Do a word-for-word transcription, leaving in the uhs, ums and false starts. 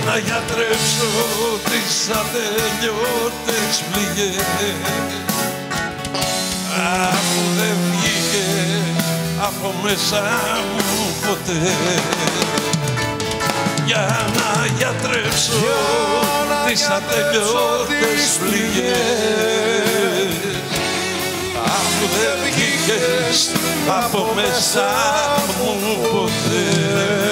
να γιατρέψω τις ατελειώτες πληγές, αφού δεν βγήκε από μέσα μου ποτέ. Για να γιατρέψω τις ατελειώτες πληγές, αφού δεν βγήκες από μέσα μου ποτέ.